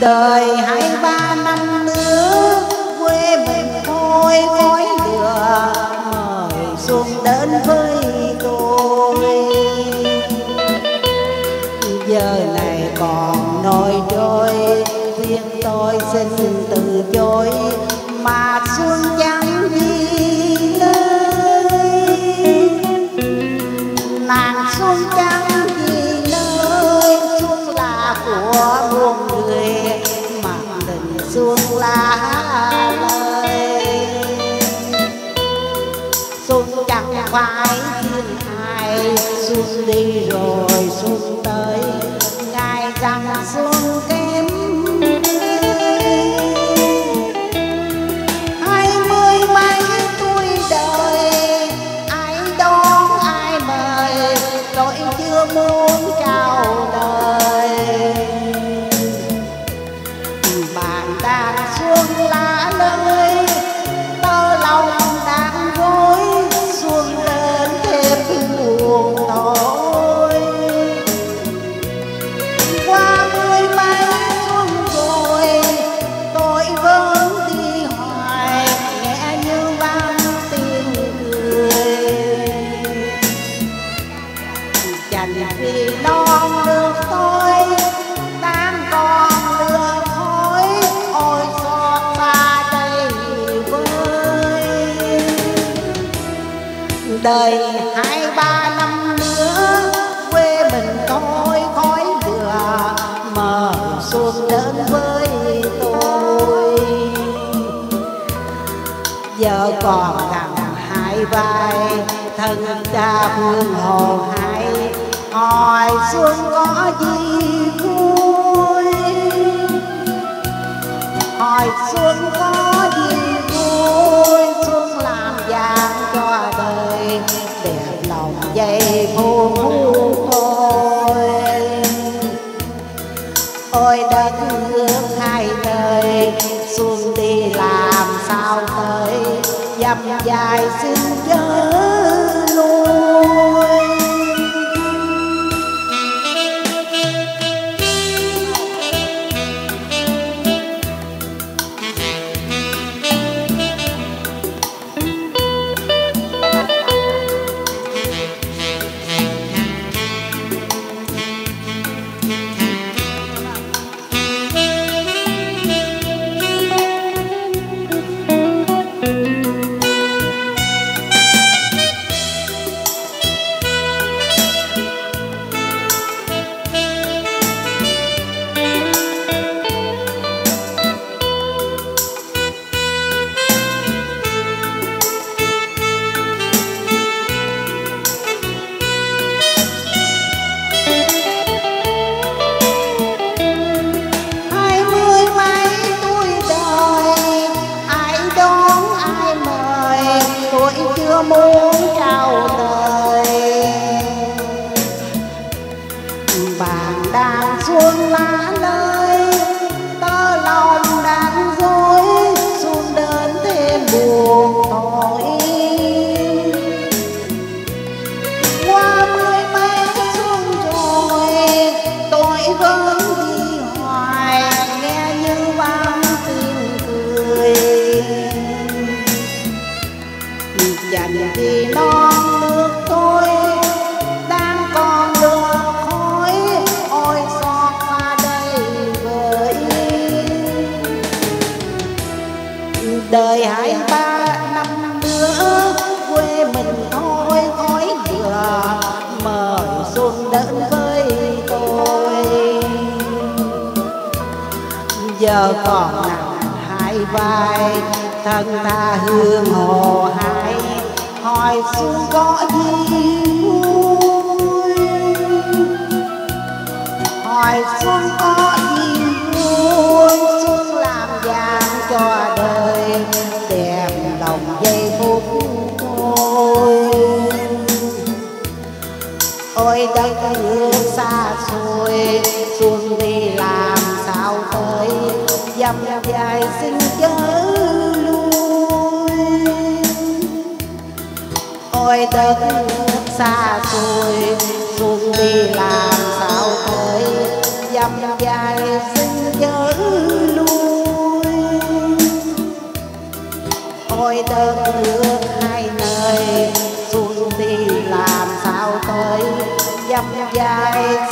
Đời 2-3 năm nữa quê mình thôi khói lửa, mời xuân đến với tôi. Giờ này còn nổi trôi, riêng tôi xin từ chối, mà xuân chẳng gì nơi. Nàng xuân chẳng gì nơi, xuân là của muôn người, mà tình xuân là lời. Xuân chẳng phải thiên ai, xuân đi rồi xuân tới, ngài rằng xuân kém. 20 mấy tuổi đời, ai đón ai mời, tôi chưa muốn chào đời. Bàn đàn xuân lá lơi, tơ lòng đang gối, xuân đến thêm buồn thôi. Qua 10 mấy xuân rồi, tôi vẫn đi hoài, nghe như vang tiếng cười. Chẳng vì non nước tôi đang còn lửa khói, ôi xót xa đây với. Đời 2-3 năm nữa quê mình thôi khói lửa, mời xuân đến với tôi. Giờ còn đằng 2 vai, thân cha phương hồ hai, hỏi xuân có gì vui, hỏi xuân có gì vui. Xuân làm vàng cho đời, đẹp lòng dây phù thôi. Ôi đất nước hai nơi, xuân đi làm sao tới, dầm dài xin chớ lui. Chưa muốn chào đời, bàn đàn xuân lá lơi, tơ lòng đang dối, xuân đến thêm buồn thôi. Qua 10 mấy xuân rồi, tôi vẫn đi hoài, nghe như vang tiếng cười. Dành vì non nước tôi đang còn lửa khói, ôi xót xa đây với. Đời 2-3 năm nữa quê mình thôi khói lửa, mời xuân đến với tôi. Giờ còn nằm 2 vai, thân ta hương hồ hai, hỏi xuân có gì vui, hỏi xuân có gì vui. Xuân làm vàng cho đời, đẹp lòng giây phút thôi. Ôi đất nước xa xôi, xuân đi làm sao tới, dầm dài xin chớ lui. Ôi đất nước xa xôi, xuân đi làm sao tới, dầm dài xin chớ ôi đất nước hai nơi xuân đi làm sao tới dăm vai